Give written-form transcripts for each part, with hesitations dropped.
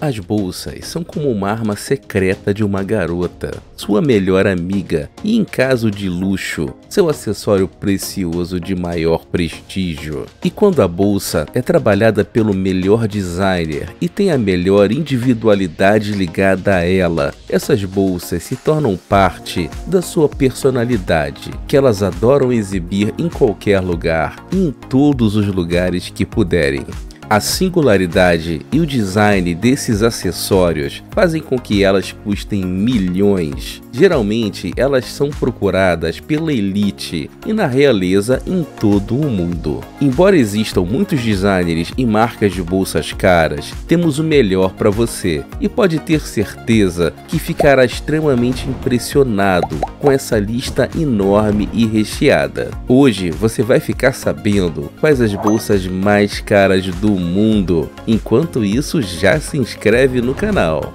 As bolsas são como uma arma secreta de uma garota, sua melhor amiga e, em caso de luxo, seu acessório precioso de maior prestígio. E quando a bolsa é trabalhada pelo melhor designer e tem a melhor individualidade ligada a ela, essas bolsas se tornam parte da sua personalidade, que elas adoram exibir em qualquer lugar e em todos os lugares que puderem. A singularidade e o design desses acessórios fazem com que elas custem milhões. Geralmente, elas são procuradas pela elite e na realeza em todo o mundo. Embora existam muitos designers e marcas de bolsas caras, temos o melhor para você e pode ter certeza que ficará extremamente impressionado com essa lista enorme e recheada. Hoje você vai ficar sabendo quais as bolsas mais caras do mundo. Enquanto isso, já se inscreve no canal.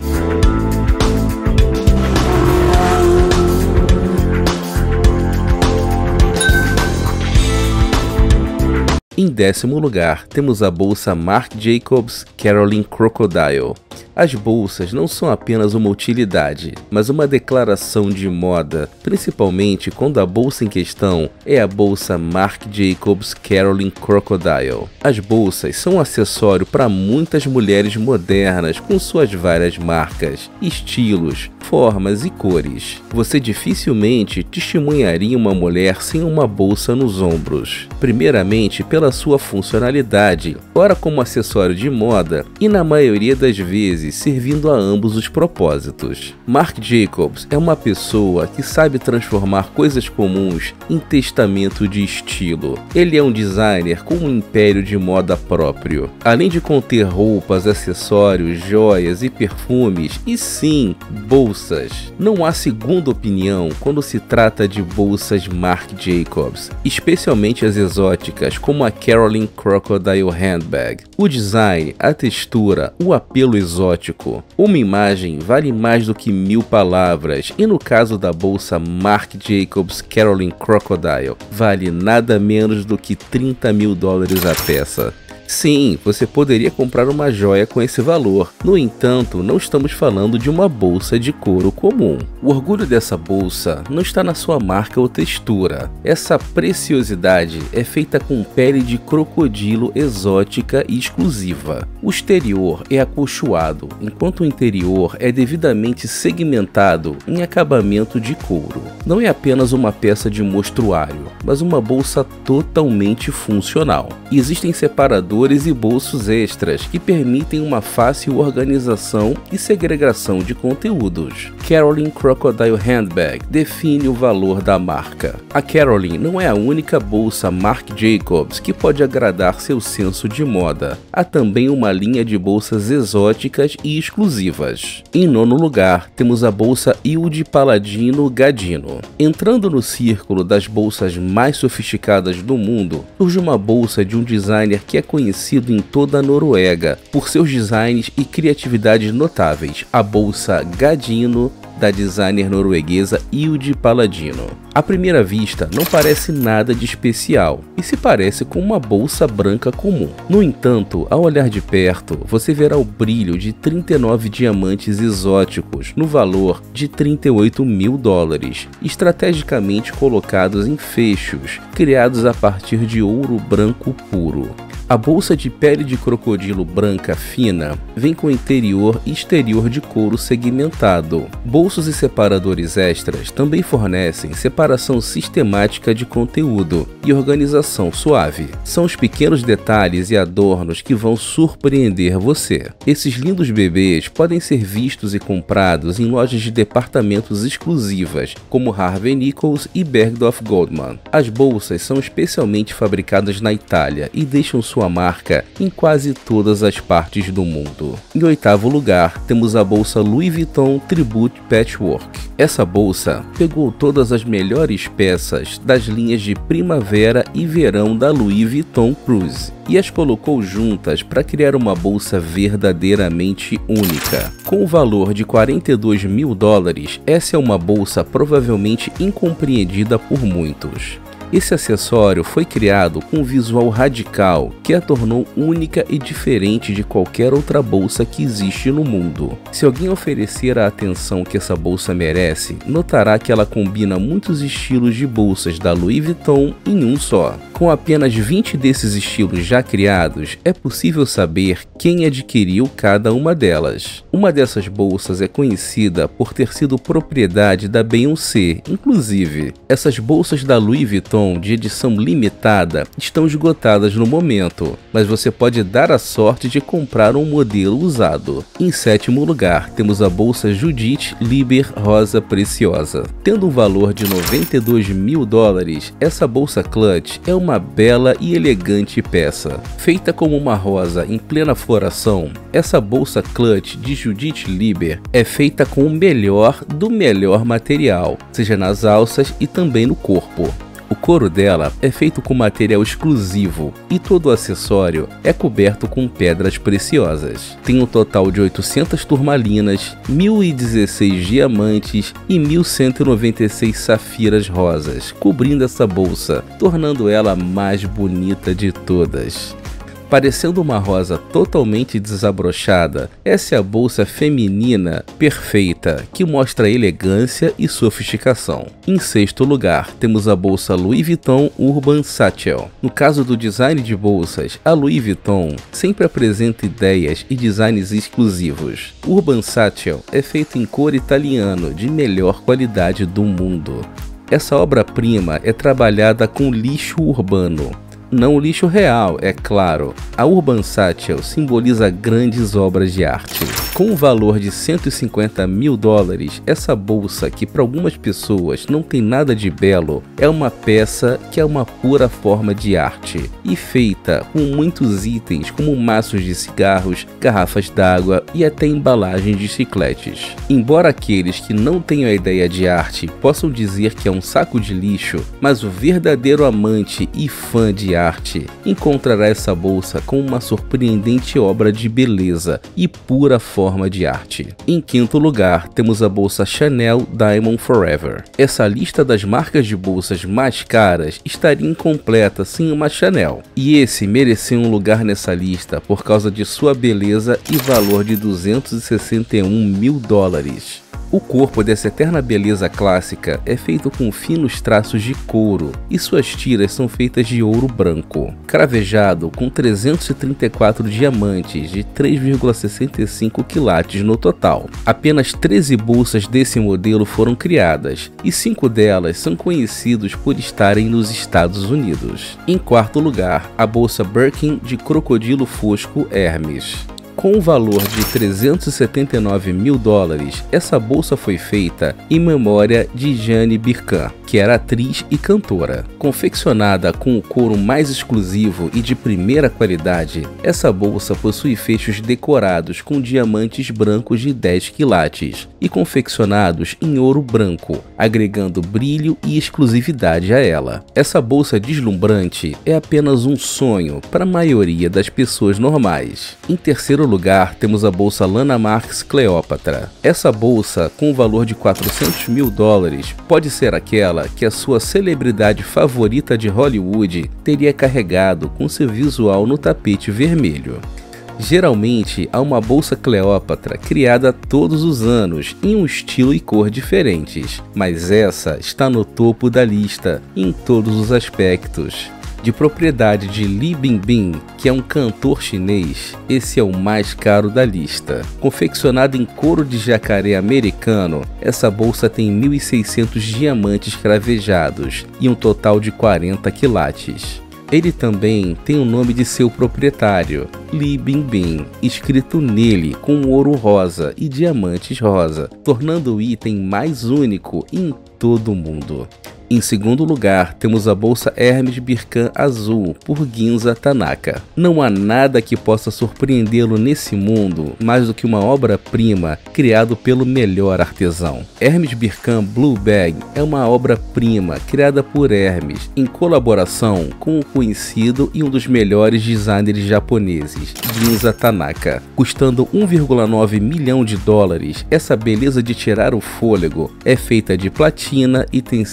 Em 10º lugar, temos a bolsa Marc Jacobs Caroline Crocodile. As bolsas não são apenas uma utilidade, mas uma declaração de moda, principalmente quando a bolsa em questão é a bolsa Marc Jacobs Caroline Crocodile. As bolsas são um acessório para muitas mulheres modernas com suas várias marcas, estilos, formas e cores. Você dificilmente testemunharia uma mulher sem uma bolsa nos ombros. Primeiramente pela sua funcionalidade, ora como acessório de moda e na maioria das vezes servindo a ambos os propósitos. Marc Jacobs é uma pessoa que sabe transformar coisas comuns em testamento de estilo. Ele é um designer com um império de moda próprio. Além de conter roupas, acessórios, joias e perfumes, e sim, bolsas. Não há segunda opinião quando se trata de bolsas Marc Jacobs, especialmente as exóticas como a Caroline Crocodile Handbag. O design, a textura, o apelo exótico. Uma imagem vale mais do que 1000 palavras e no caso da bolsa Marc Jacobs Caroline Crocodile, vale nada menos do que $30.000 a peça. Sim, você poderia comprar uma joia com esse valor. No entanto, não estamos falando de uma bolsa de couro comum. O orgulho dessa bolsa não está na sua marca ou textura. Essa preciosidade é feita com pele de crocodilo exótica e exclusiva. O exterior é acolchoado, enquanto o interior é devidamente segmentado em acabamento de couro. Não é apenas uma peça de mostruário, mas uma bolsa totalmente funcional. Existem separadores e bolsos extras que permitem uma fácil organização e segregação de conteúdos. Caroline Crocodile Handbag define o valor da marca. A Caroline não é a única bolsa Marc Jacobs que pode agradar seu senso de moda. Há também uma linha de bolsas exóticas e exclusivas. Em 9º lugar, temos a bolsa Ilde Paladino Gadino. Entrando no círculo das bolsas mais sofisticadas do mundo, surge uma bolsa de um designer que é conhecido em toda a Noruega por seus designs e criatividades notáveis, a bolsa Gadino da designer norueguesa Ilde Paladino. À primeira vista, não parece nada de especial e se parece com uma bolsa branca comum. No entanto, ao olhar de perto, você verá o brilho de 39 diamantes exóticos no valor de $38.000, estrategicamente colocados em fechos, criados a partir de ouro branco puro. A bolsa de pele de crocodilo branca fina vem com interior e exterior de couro segmentado. Bolsos e separadores extras também fornecem separação sistemática de conteúdo e organização suave. São os pequenos detalhes e adornos que vão surpreender você. Esses lindos bebês podem ser vistos e comprados em lojas de departamentos exclusivas, como Harvey Nichols e Bergdorf Goldman. As bolsas são especialmente fabricadas na Itália e deixam sua marca em quase todas as partes do mundo. Em 8º lugar, temos a bolsa Louis Vuitton Tribute Patchwork. Essa bolsa pegou todas as melhores peças das linhas de primavera e verão da Louis Vuitton Cruise e as colocou juntas para criar uma bolsa verdadeiramente única. Com o valor de $42.000, essa é uma bolsa provavelmente incompreendida por muitos. Esse acessório foi criado com um visual radical que a tornou única e diferente de qualquer outra bolsa que existe no mundo. Se alguém oferecer a atenção que essa bolsa merece, notará que ela combina muitos estilos de bolsas da Louis Vuitton em um só. Com apenas 20 desses estilos já criados, é possível saber quem adquiriu cada uma delas. Uma dessas bolsas é conhecida por ter sido propriedade da Beyoncé. Inclusive, essas bolsas da Louis Vuitton de edição limitada estão esgotadas no momento, mas você pode dar a sorte de comprar um modelo usado. Em sétimo lugar, temos a bolsa Judith Liber Rosa Preciosa. Tendo um valor de $92 mil, essa bolsa clutch é uma bela e elegante peça. Feita como uma rosa em plena floração, essa bolsa clutch de Judith Liber é feita com o melhor do melhor material, seja nas alças e também no corpo. O couro dela é feito com material exclusivo e todo o acessório é coberto com pedras preciosas. Tem um total de 800 turmalinas, 1016 diamantes e 1196 safiras rosas, cobrindo essa bolsa, tornando ela a mais bonita de todas. Parecendo uma rosa totalmente desabrochada, essa é a bolsa feminina perfeita, que mostra elegância e sofisticação. Em sexto lugar, temos a bolsa Louis Vuitton Urban Satchel. No caso do design de bolsas, a Louis Vuitton sempre apresenta ideias e designs exclusivos. Urban Satchel é feito em couro italiano de melhor qualidade do mundo. Essa obra-prima é trabalhada com lixo urbano. Não o lixo real, é claro. A Urban Satchel simboliza grandes obras de arte. Com um valor de $150 mil, essa bolsa, que para algumas pessoas não tem nada de belo, é uma peça que é uma pura forma de arte e feita com muitos itens como maços de cigarros, garrafas d'água e até embalagens de chicletes. Embora aqueles que não tenham a ideia de arte possam dizer que é um saco de lixo, mas o verdadeiro amante e fã de arte encontrará essa bolsa como uma surpreendente obra de beleza e pura forma de arte. Em quinto lugar, temos a bolsa Chanel Diamond Forever. Essa lista das marcas de bolsas mais caras estaria incompleta sem uma Chanel, e esse merecia um lugar nessa lista por causa de sua beleza e valor de $261 mil. O corpo dessa eterna beleza clássica é feito com finos traços de couro e suas tiras são feitas de ouro branco, cravejado com 334 diamantes de 3,65 quilates no total. Apenas 13 bolsas desse modelo foram criadas e 5 delas são conhecidos por estarem nos Estados Unidos. Em quarto lugar, a bolsa Birkin de crocodilo fosco Hermes. Com um valor de $379 mil, essa bolsa foi feita em memória de Jane Birkin, que era atriz e cantora. Confeccionada com o couro mais exclusivo e de primeira qualidade, essa bolsa possui fechos decorados com diamantes brancos de 10 quilates e confeccionados em ouro branco, agregando brilho e exclusividade a ela. Essa bolsa deslumbrante é apenas um sonho para a maioria das pessoas normais. Em terceiro lugar, temos a bolsa Lana Marks Cleopatra. Essa bolsa, com o valor de $400 mil, pode ser aquela que a sua celebridade favorita de Hollywood teria carregado com seu visual no tapete vermelho. Geralmente, há uma bolsa Cleópatra criada todos os anos em um estilo e cor diferentes, mas essa está no topo da lista em todos os aspectos. De propriedade de Li Bingbing, que é um cantor chinês, esse é o mais caro da lista. Confeccionado em couro de jacaré americano, essa bolsa tem 1.600 diamantes cravejados e um total de 40 quilates. Ele também tem o nome de seu proprietário, Li Bingbing, escrito nele com ouro rosa e diamantes rosa, tornando o item mais único em todo o mundo. Em segundo lugar, temos a bolsa Hermes Birkin azul por Ginza Tanaka. Não há nada que possa surpreendê-lo nesse mundo mais do que uma obra-prima criada pelo melhor artesão. Hermes Birkin Blue Bag é uma obra-prima criada por Hermes em colaboração com o conhecido e um dos melhores designers japoneses, Ginza Tanaka. Custando $1,9 milhão, essa beleza de tirar o fôlego é feita de platina e tem cerca de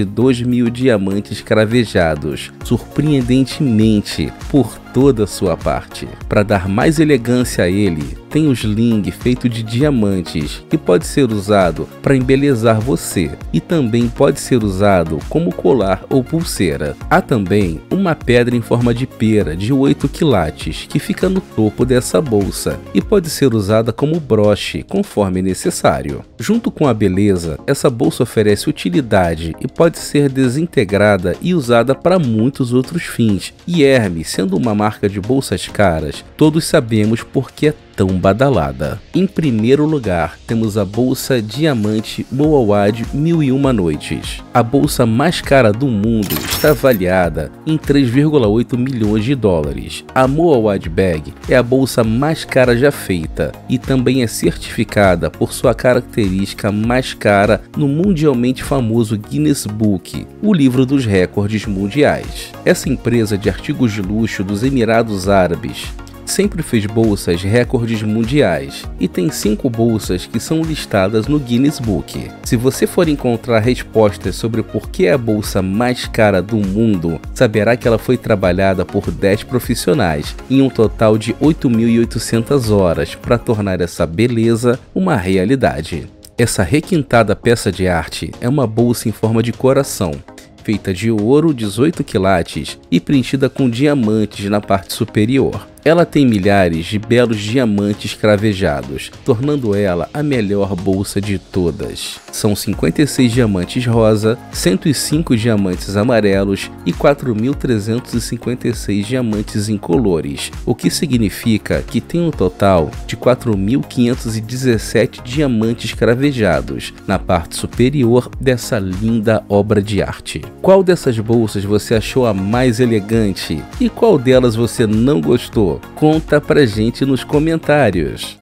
2.000 diamantes cravejados, surpreendentemente, por toda a sua parte. Para dar mais elegância a ele, tem o sling feito de diamantes, que pode ser usado para embelezar você e também pode ser usado como colar ou pulseira. Há também uma pedra em forma de pera de 8 quilates que fica no topo dessa bolsa e pode ser usada como broche conforme necessário. Junto com a beleza, essa bolsa oferece utilidade e pode ser desintegrada e usada para muitos outros fins. E Hermes, sendo uma marca de bolsas caras, todos sabemos por que é tão badalada. Em primeiro lugar, temos a bolsa Diamante Moawad 1001 Noites. A bolsa mais cara do mundo está avaliada em 3,8 milhões de dólares. A Moawad Bag é a bolsa mais cara já feita e também é certificada por sua característica mais cara no mundialmente famoso Guinness Book, o livro dos recordes mundiais. Essa empresa de artigos de luxo dos Emirados Árabes sempre fez bolsas recordes mundiais e tem 5 bolsas que são listadas no Guinness Book. Se você for encontrar respostas sobre por que é a bolsa mais cara do mundo, saberá que ela foi trabalhada por 10 profissionais em um total de 8.800 horas para tornar essa beleza uma realidade. Essa requintada peça de arte é uma bolsa em forma de coração, feita de ouro 18 quilates e preenchida com diamantes na parte superior. Ela tem milhares de belos diamantes cravejados, tornando ela a melhor bolsa de todas. São 56 diamantes rosa, 105 diamantes amarelos e 4.356 diamantes incolores, o que significa que tem um total de 4.517 diamantes cravejados na parte superior dessa linda obra de arte. Qual dessas bolsas você achou a mais elegante e qual delas você não gostou? Conta pra gente nos comentários.